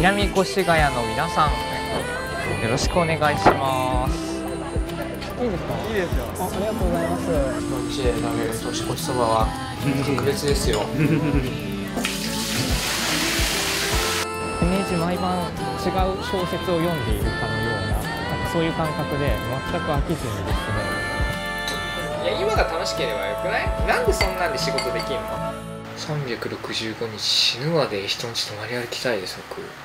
南越谷の皆さん、よろしくお願いします。いいですか？いいですよ。ありがとうございます。 店で食べる年越しそばは格別ですよ。 イメージ毎晩違う小説を読んでいるかのような、そういう感覚で全く飽きずにですね。いや、今が楽しければよくない？なんでそんなんで仕事できんの？365日死ぬまで人んち泊まり歩きたいです僕。